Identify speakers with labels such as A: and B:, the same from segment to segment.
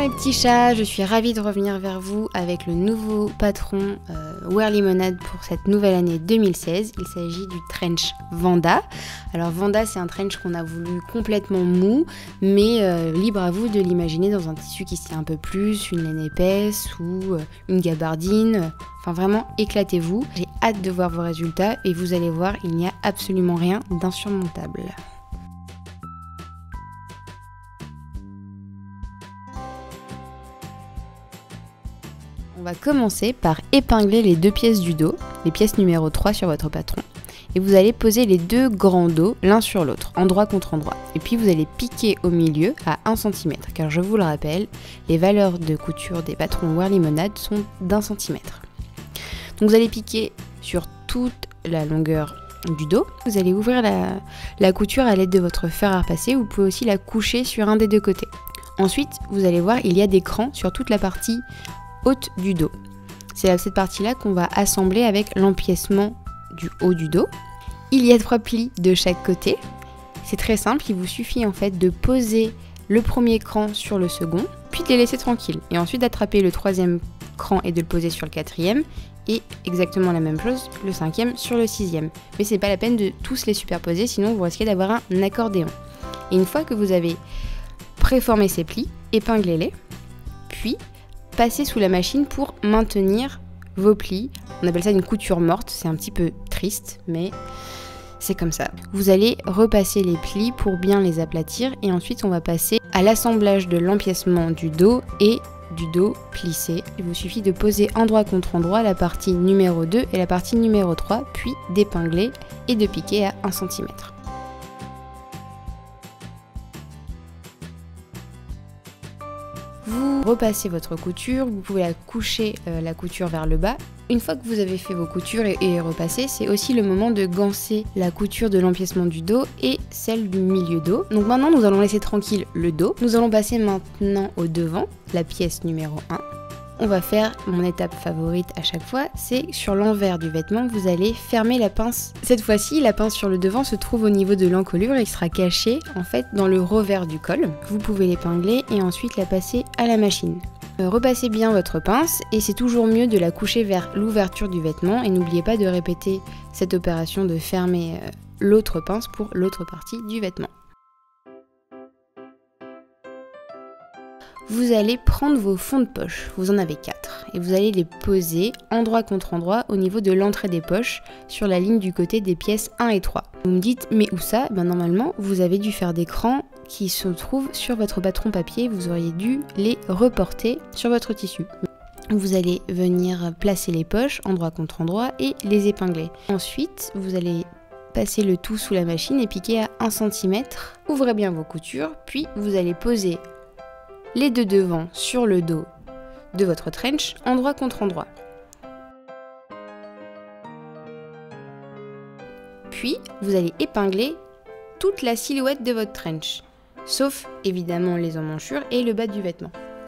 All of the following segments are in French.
A: mes petits chats, je suis ravie de revenir vers vous avec le nouveau patron Wear Lemonade pour cette nouvelle année 2016. Il s'agit du trench Vanda. Alors Vanda, c'est un trench qu'on a voulu complètement mou, mais libre à vous de l'imaginer dans un tissu qui se tient un peu plus, une laine épaisse ou une gabardine. Enfin vraiment, éclatez-vous. J'ai hâte de voir vos résultats et vous allez voir, il n'y a absolument rien d'insurmontable. On va commencer par épingler les deux pièces du dos, les pièces numéro 3 sur votre patron. Et vous allez poser les deux grands dos l'un sur l'autre, endroit contre endroit. Et puis vous allez piquer au milieu à 1 cm, car je vous le rappelle, les valeurs de couture des patrons Wear Lemonade sont d'1 cm. Donc vous allez piquer sur toute la longueur du dos. Vous allez ouvrir la couture à l'aide de votre fer à repasser. Vous pouvez aussi la coucher sur un des deux côtés. Ensuite, vous allez voir, il y a des crans sur toute la partie haute du dos. C'est cette partie-là qu'on va assembler avec l'empiècement du haut du dos. Il y a 3 plis de chaque côté. C'est très simple, il vous suffit en fait de poser le premier cran sur le second, puis de les laisser tranquilles. Et ensuite d'attraper le 3e cran et de le poser sur le 4e. Et exactement la même chose, le 5e sur le 6e. Mais c'est pas la peine de tous les superposer, sinon vous risquez d'avoir un accordéon. Et une fois que vous avez préformé ces plis, épinglez-les, puis passez sous la machine pour maintenir vos plis. On appelle ça une couture morte, c'est un petit peu triste, mais c'est comme ça. Vous allez repasser les plis pour bien les aplatir et ensuite on va passer à l'assemblage de l'empiècement du dos et du dos plissé. Il vous suffit de poser endroit contre endroit la partie numéro 2 et la partie numéro 3, puis d'épingler et de piquer à 1 cm. Vous repassez votre couture, vous pouvez la coucher la couture vers le bas. Une fois que vous avez fait vos coutures et repassé, c'est aussi le moment de ganser la couture de l'empiècement du dos et celle du milieu dos. Donc maintenant, nous allons laisser tranquille le dos. Nous allons passer maintenant au devant, la pièce numéro 1. On va faire mon étape favorite à chaque fois, c'est sur l'envers du vêtement, vous allez fermer la pince. Cette fois-ci, la pince sur le devant se trouve au niveau de l'encolure et sera cachée en fait dans le revers du col. Vous pouvez l'épingler et ensuite la passer à la machine. Repassez bien votre pince et c'est toujours mieux de la coucher vers l'ouverture du vêtement et n'oubliez pas de répéter cette opération de fermer l'autre pince pour l'autre partie du vêtement. Vous allez prendre vos fonds de poche, vous en avez 4, et vous allez les poser endroit contre endroit au niveau de l'entrée des poches sur la ligne du côté des pièces 1 et 3. Vous me dites, mais où ça? Normalement, vous avez dû faire des crans qui se trouvent sur votre patron papier, vous auriez dû les reporter sur votre tissu. Vous allez venir placer les poches endroit contre endroit et les épingler. Ensuite, vous allez passer le tout sous la machine et piquer à 1 cm. Ouvrez bien vos coutures, puis vous allez poser les deux devants sur le dos de votre trench, endroit contre endroit. Puis, vous allez épingler toute la silhouette de votre trench, sauf évidemment les emmanchures et le bas du vêtement.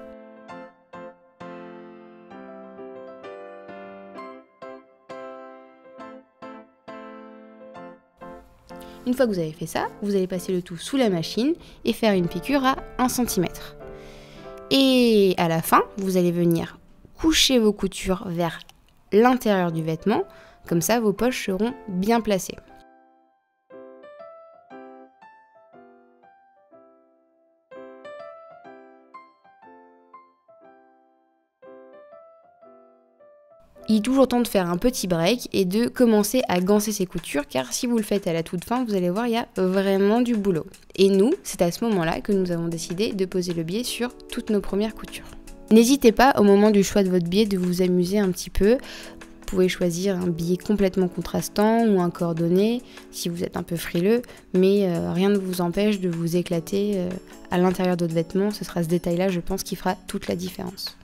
A: Une fois que vous avez fait ça, vous allez passer le tout sous la machine et faire une piqûre à 1 cm. Et à la fin, vous allez venir coucher vos coutures vers l'intérieur du vêtement, comme ça vos poches seront bien placées. Il est toujours temps de faire un petit break et de commencer à ganser ses coutures car si vous le faites à la toute fin, vous allez voir, il y a vraiment du boulot. Et nous, c'est à ce moment-là que nous avons décidé de poser le biais sur toutes nos premières coutures. N'hésitez pas au moment du choix de votre biais de vous amuser un petit peu. Vous pouvez choisir un biais complètement contrastant ou un coordonné si vous êtes un peu frileux, mais rien ne vous empêche de vous éclater à l'intérieur de votre vêtement. Ce sera ce détail-là, je pense, qui fera toute la différence.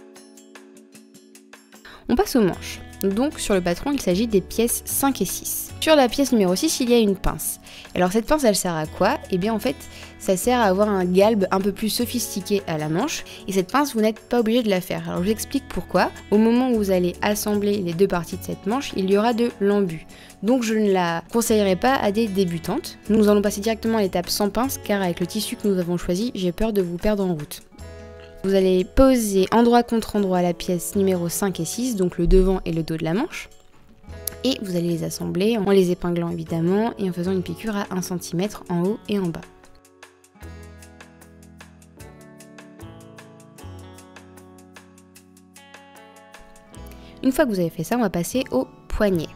A: On passe aux manches. Donc sur le patron, il s'agit des pièces 5 et 6. Sur la pièce numéro 6, il y a une pince. Alors cette pince, elle sert à quoi? Eh bien en fait, ça sert à avoir un galbe un peu plus sophistiqué à la manche. Et cette pince, vous n'êtes pas obligé de la faire. Alors je vous explique pourquoi. Au moment où vous allez assembler les deux parties de cette manche, il y aura de l'embu. Donc je ne la conseillerais pas à des débutantes. Nous allons passer directement à l'étape sans pince, car avec le tissu que nous avons choisi, j'ai peur de vous perdre en route. Vous allez poser endroit contre endroit la pièce numéro 5 et 6, donc le devant et le dos de la manche. Et vous allez les assembler en les épinglant évidemment et en faisant une piqûre à 1 cm en haut et en bas. Une fois que vous avez fait ça, on va passer au poignet.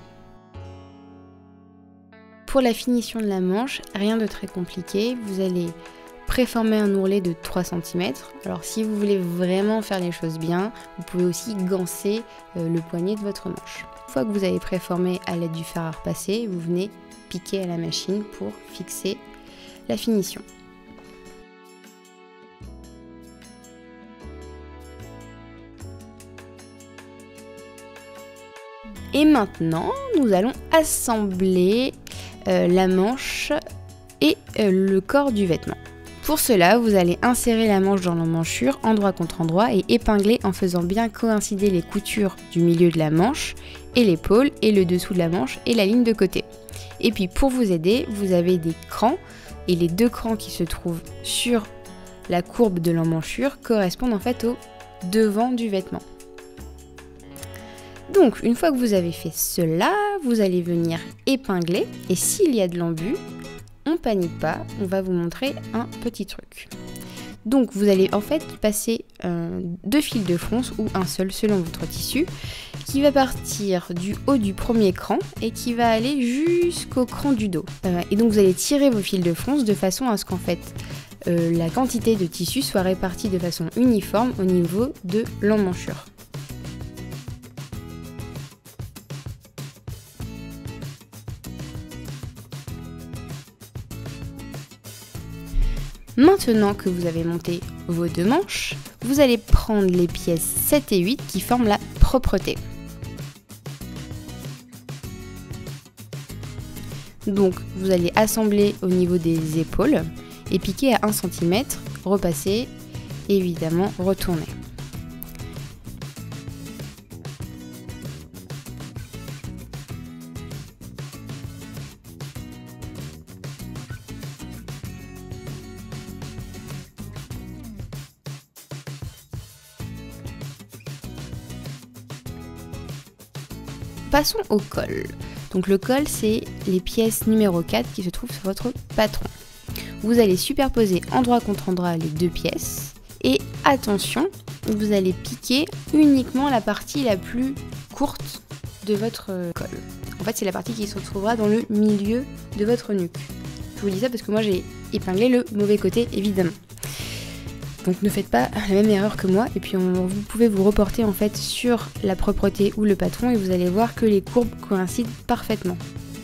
A: Pour la finition de la manche, rien de très compliqué, vous allez préformer un ourlet de 3 cm. Alors si vous voulez vraiment faire les choses bien, vous pouvez aussi ganser le poignet de votre manche. Une fois que vous avez préformé à l'aide du fer à repasser, vous venez piquer à la machine pour fixer la finition. Et maintenant, nous allons assembler la manche et le corps du vêtement. Pour cela, vous allez insérer la manche dans l'emmanchure endroit contre endroit et épingler en faisant bien coïncider les coutures du milieu de la manche et l'épaule et le dessous de la manche et la ligne de côté. Et puis pour vous aider, vous avez des crans et les deux crans qui se trouvent sur la courbe de l'emmanchure correspondent en fait au devant du vêtement. Donc une fois que vous avez fait cela, vous allez venir épingler et s'il y a de l'embu, on panique pas, on va vous montrer un petit truc. Donc vous allez en fait passer 2 fils de fronce ou un seul selon votre tissu qui va partir du haut du premier cran et qui va aller jusqu'au cran du dos. Et donc vous allez tirer vos fils de fronce de façon à ce qu'en fait la quantité de tissu soit répartie de façon uniforme au niveau de l'emmanchure. Maintenant que vous avez monté vos deux manches, vous allez prendre les pièces 7 et 8 qui forment la propreté. Donc vous allez assembler au niveau des épaules et piquer à 1 cm, repasser et évidemment retourner. Passons au col. Donc le col, c'est les pièces numéro 4 qui se trouvent sur votre patron. Vous allez superposer endroit contre endroit les deux pièces. Et attention, vous allez piquer uniquement la partie la plus courte de votre col. En fait, c'est la partie qui se trouvera dans le milieu de votre nuque. Je vous dis ça parce que moi, j'ai épinglé le mauvais côté, évidemment. Donc ne faites pas la même erreur que moi et puis vous pouvez vous reporter en fait sur la propreté ou le patron et vous allez voir que les courbes coïncident parfaitement.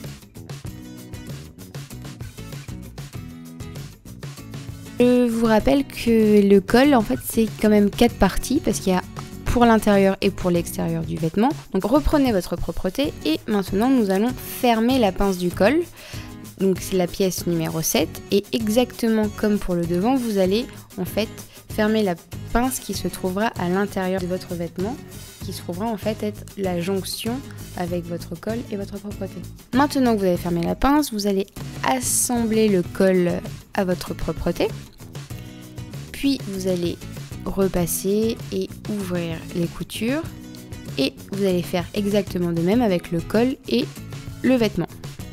A: Je vous rappelle que le col en fait c'est quand même 4 parties parce qu'il y a pour l'intérieur et pour l'extérieur du vêtement. Donc reprenez votre propreté et maintenant nous allons fermer la pince du col. Donc c'est la pièce numéro 7 et exactement comme pour le devant, vous allez en fait fermer la pince qui se trouvera à l'intérieur de votre vêtement, qui se trouvera en fait être la jonction avec votre col et votre propreté. Maintenant que vous avez fermé la pince, vous allez assembler le col à votre propreté, puis vous allez repasser et ouvrir les coutures et vous allez faire exactement de même avec le col et le vêtement.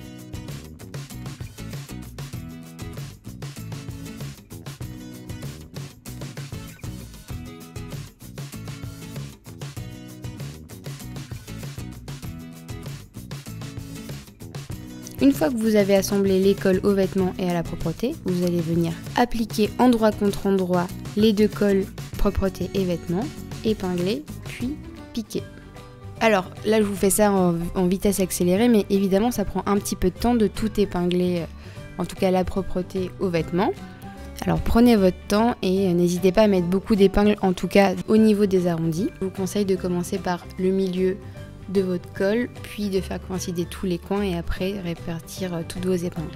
A: Une fois que vous avez assemblé les cols au vêtement et à la propreté, vous allez venir appliquer endroit contre endroit les deux cols, propreté et vêtements, épingler, puis piquer. Alors là je vous fais ça en vitesse accélérée, mais évidemment ça prend un petit peu de temps de tout épingler, en tout cas la propreté aux vêtements. Alors prenez votre temps et n'hésitez pas à mettre beaucoup d'épingles, en tout cas au niveau des arrondis. Je vous conseille de commencer par le milieu de votre colle, puis de faire coïncider tous les coins et après répartir toutes vos épingles.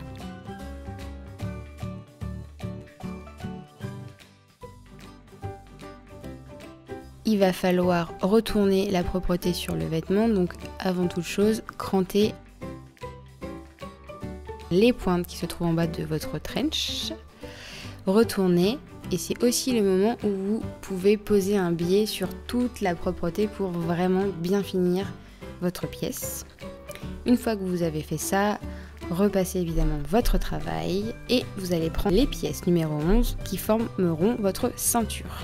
A: Il va falloir retourner la propreté sur le vêtement, donc avant toute chose, cranter les pointes qui se trouvent en bas de votre trench, retournez, et c'est aussi le moment où vous pouvez poser un biais sur toute la propreté pour vraiment bien finir votre pièce. Une fois que vous avez fait ça, repassez évidemment votre travail et vous allez prendre les pièces numéro 11 qui formeront votre ceinture.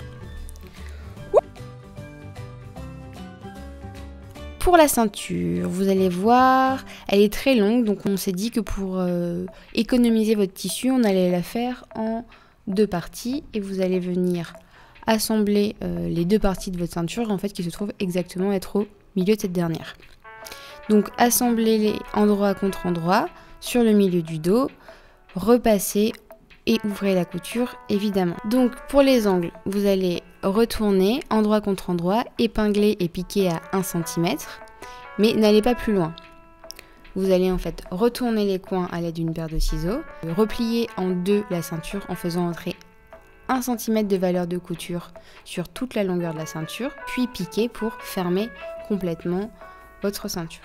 A: Pour la ceinture, vous allez voir, elle est très longue, donc on s'est dit que pour économiser votre tissu, on allait la faire en 2 parties et vous allez venir assembler les 2 parties de votre ceinture en fait qui se trouvent exactement être au milieu de cette dernière. Donc assemblez-les endroit contre endroit sur le milieu du dos, repassez et ouvrez la couture évidemment. Donc pour les angles, vous allez retourner endroit contre endroit, épingler et piquer à 1 cm, mais n'allez pas plus loin. Vous allez en fait retourner les coins à l'aide d'une paire de ciseaux, replier en 2 la ceinture en faisant entrer 1 cm de valeur de couture sur toute la longueur de la ceinture, puis piquer pour fermer complètement votre ceinture.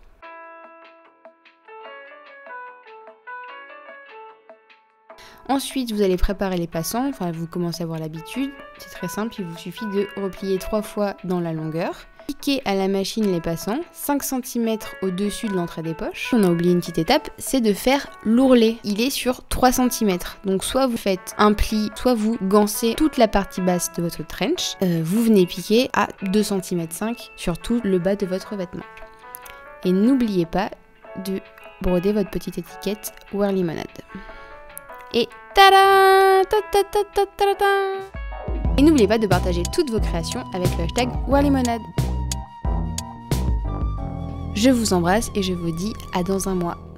A: Ensuite, vous allez préparer les passants, enfin vous commencez à avoir l'habitude, c'est très simple, il vous suffit de replier 3 fois dans la longueur. Piquez à la machine les passants, 5 cm au-dessus de l'entrée des poches. On a oublié une petite étape, c'est de faire l'ourlet. Il est sur 3 cm, donc soit vous faites un pli, soit vous gancez toute la partie basse de votre trench. Vous venez piquer à 2,5 cm sur tout le bas de votre vêtement. Et n'oubliez pas de broder votre petite étiquette Wear Limonade. Et tada! Et n'oubliez pas de partager toutes vos créations avec le hashtag Wear Limonade. Je vous embrasse et je vous dis à dans un mois.